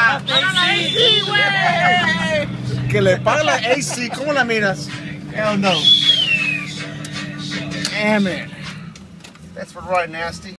Que le pague la AC, ¿cómo la miras? Hell no. Damn it. That's for right nasty.